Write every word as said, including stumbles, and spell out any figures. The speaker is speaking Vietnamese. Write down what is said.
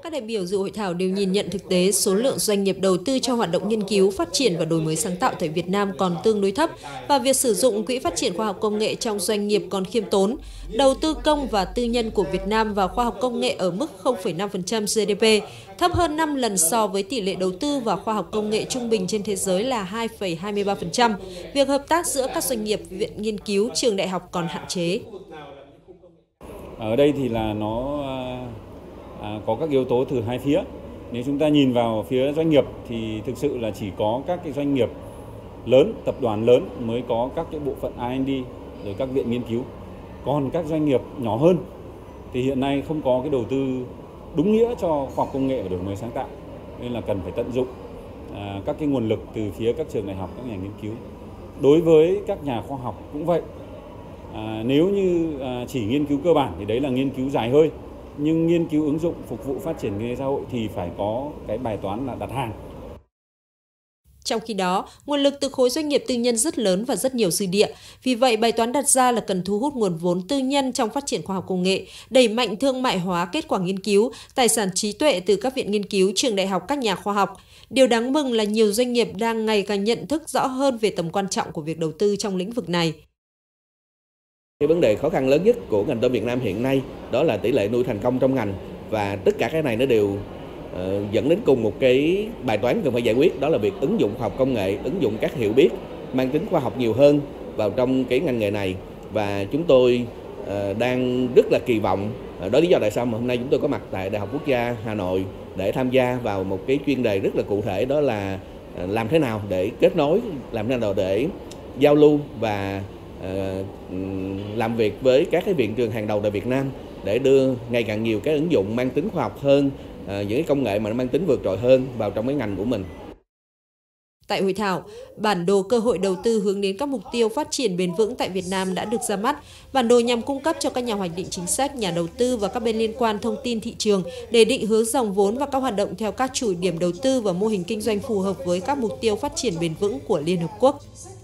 Các đại biểu dự hội thảo đều nhìn nhận thực tế số lượng doanh nghiệp đầu tư cho hoạt động nghiên cứu, phát triển và đổi mới sáng tạo tại Việt Nam còn tương đối thấp và việc sử dụng quỹ phát triển khoa học công nghệ trong doanh nghiệp còn khiêm tốn. Đầu tư công và tư nhân của Việt Nam vào khoa học công nghệ ở mức không phẩy năm phần trăm giê đê pê, thấp hơn năm lần so với tỷ lệ đầu tư vào khoa học công nghệ trung bình trên thế giới là hai phẩy hai mươi ba phần trăm. Việc hợp tác giữa các doanh nghiệp, viện nghiên cứu, trường đại học còn hạn chế. Ở đây thì là nó à, có các yếu tố từ hai phía. Nếu chúng ta nhìn vào phía doanh nghiệp thì thực sự là chỉ có các cái doanh nghiệp lớn, tập đoàn lớn mới có các cái bộ phận R and D rồi các viện nghiên cứu. Còn các doanh nghiệp nhỏ hơn thì hiện nay không có cái đầu tư đúng nghĩa cho khoa học công nghệ và đổi mới sáng tạo, nên là cần phải tận dụng à, các cái nguồn lực từ phía các trường đại học, các nhà nghiên cứu. Đối với các nhà khoa học cũng vậy. À, nếu như à, chỉ nghiên cứu cơ bản thì đấy là nghiên cứu dài hơi, nhưng nghiên cứu ứng dụng phục vụ phát triển kinh tế xã hội thì phải có cái bài toán là đặt hàng. Trong khi đó, nguồn lực từ khối doanh nghiệp tư nhân rất lớn và rất nhiều dư địa. Vì vậy, bài toán đặt ra là cần thu hút nguồn vốn tư nhân trong phát triển khoa học công nghệ, đẩy mạnh thương mại hóa kết quả nghiên cứu, tài sản trí tuệ từ các viện nghiên cứu, trường đại học, các nhà khoa học. Điều đáng mừng là nhiều doanh nghiệp đang ngày càng nhận thức rõ hơn về tầm quan trọng của việc đầu tư trong lĩnh vực này. Cái vấn đề khó khăn lớn nhất của ngành tôm Việt Nam hiện nay đó là tỷ lệ nuôi thành công trong ngành, và tất cả cái này nó đều uh, dẫn đến cùng một cái bài toán cần phải giải quyết, đó là việc ứng dụng khoa học công nghệ, ứng dụng các hiểu biết mang tính khoa học nhiều hơn vào trong cái ngành nghề này. Và chúng tôi uh, đang rất là kỳ vọng, uh, đó là lý do tại sao mà hôm nay chúng tôi có mặt tại Đại học Quốc gia Hà Nội để tham gia vào một cái chuyên đề rất là cụ thể, đó là uh, làm thế nào để kết nối, làm thế nào để giao lưu và làm việc với các cái viện trường hàng đầu tại Việt Nam để đưa ngày càng nhiều cái ứng dụng mang tính khoa học hơn, những cái công nghệ mà nó mang tính vượt trội hơn vào trong cái ngành của mình. Tại hội thảo, bản đồ cơ hội đầu tư hướng đến các mục tiêu phát triển bền vững tại Việt Nam đã được ra mắt. Bản đồ nhằm cung cấp cho các nhà hoạch định chính sách, nhà đầu tư và các bên liên quan thông tin thị trường để định hướng dòng vốn và các hoạt động theo các chủ điểm đầu tư và mô hình kinh doanh phù hợp với các mục tiêu phát triển bền vững của Liên Hợp Quốc.